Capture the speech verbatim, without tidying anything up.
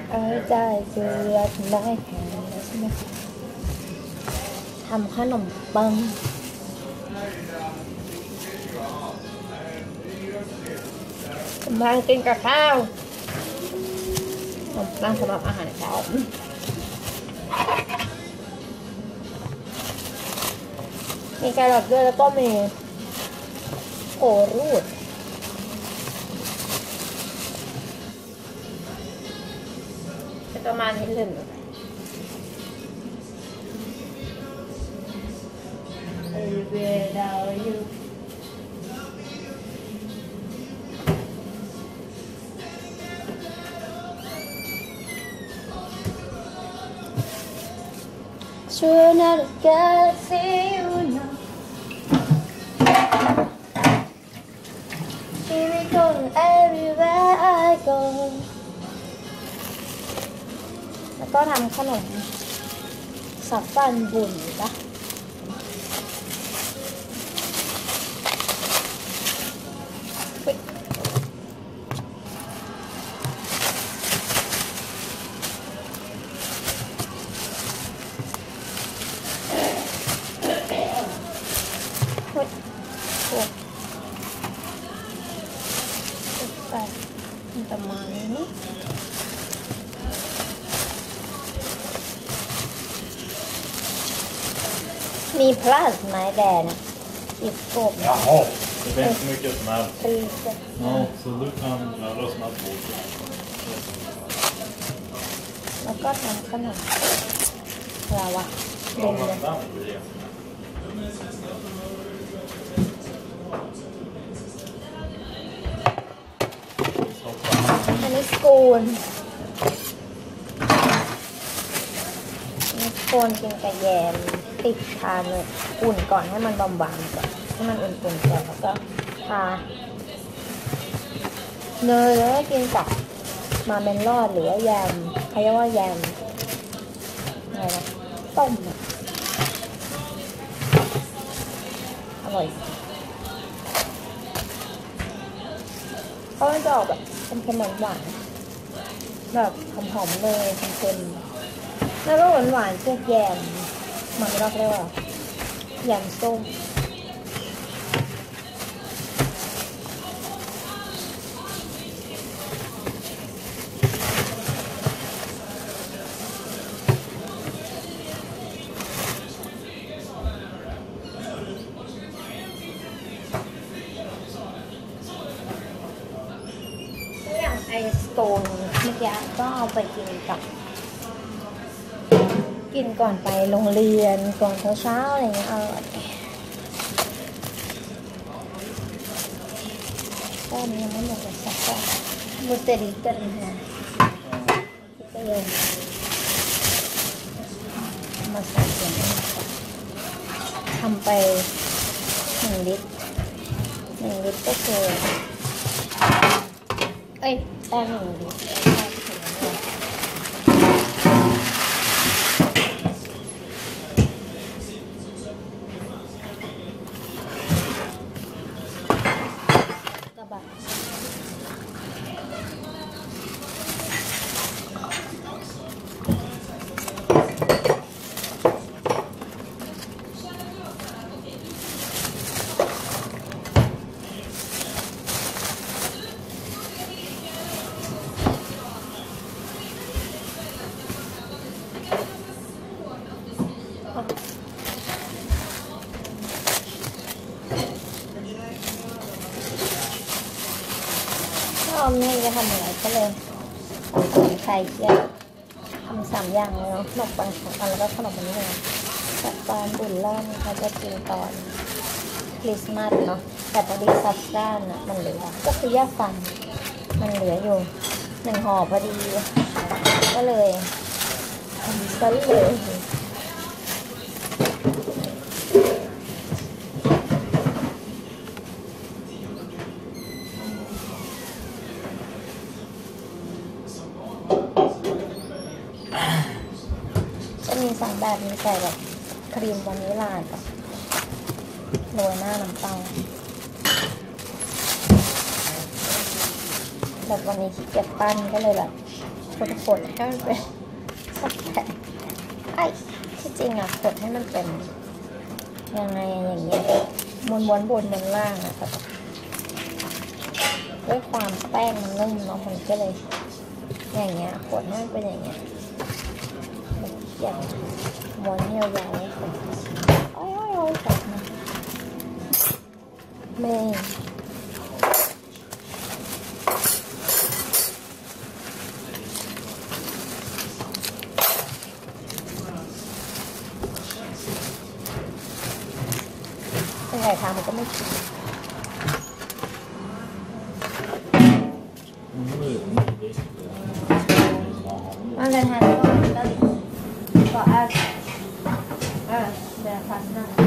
I die to let my hands ทำขนมปังมากินกับข้าวขนมปังสำหรับอาหารเช้ามีแครอทด้วยแล้วก็มีโอรูดประมาณนี้เลยWithout you Sure not a galaxy you know Here we go everywhere I go แล้วก็ทำขนมสับฟันบุ่นนะประมาณนี้มีพลาสไม้แดงอีกกบ Jaha, det är inte mycket snabbt. Lite. Ja, så du kan göra snabbt på det. แล้วก็ทำขนมลาวะ Ja, men snabbt blir det. อันนี้สกูนนี่สกูนกินกับแยมติดทานเลยอุ่นก่อนให้มันบางๆก่อนให้มันอุ่นๆก่อนแล้วก็ทาเนยแล้วก็กินกับมาเมนลอดหรือว่าแยมเขาเรียกว่าแยมอะไรนะต้มอร่อยเพราะมันจะออกแบบเป็นขนมหวานแบบหอมๆเลยเค็มๆแล้วก็หวานๆเชือกแยมมันไม่รู้เรียกว่าแยมส้มไอสโตนเมื่อกี้ก็เอาไปกินกับกินก่อนไปโรงเรียนก่อนเช้าๆอะไรเงี้ยอร่อยก็นี้ยังไม่หมดเลยสักก้อนมูเตอริกันนะก็เลยมาใส่เย็นทำไปหนึ่งลิตรหนึ่งลิตรก็คือเอ้ยแป้งหนึ่งลิตรกระบะออมนี่จะทำอะไรก็เลยทำไข่เจียวทำสามอย่างเลยเนาะขนมปังสองอันแล้วก็ขนมมันนี่เลยสับปานบุญล่างเขาจะกินตอนคริสต์มาสเนาะแต่พอดีซับซ่านอ่ะมันเหลือก็คือย่าฟันมันเหลืออยู่หนึ่งห่อพอดีก็เลยทำซะเลยมีสองแบบมีใส่แบบครีมวานิลลากับโรยหน้าน้ำตาลแบบวันนี้ขี้เกียจปั้นก็เลยแบบขดๆให้มันเป็นสักแผ่นไอ้ที่จริงอะขดให้มันเป็นยังไงอย่างเงี้ยม้วนๆบนบนล่างอะแต่ด้วยความแป้งมันนุ่มเนาะมันก็เลยอย่างเงี้ยขดให้มันเป็นอย่างเงี้ยอย่างม้วนยาวๆขดโอ้ยโอ้ยจับมาเมย์เป็นไงทำมันก็ไม่ผิด Man kan här ha lite på att äh, det är fastnat.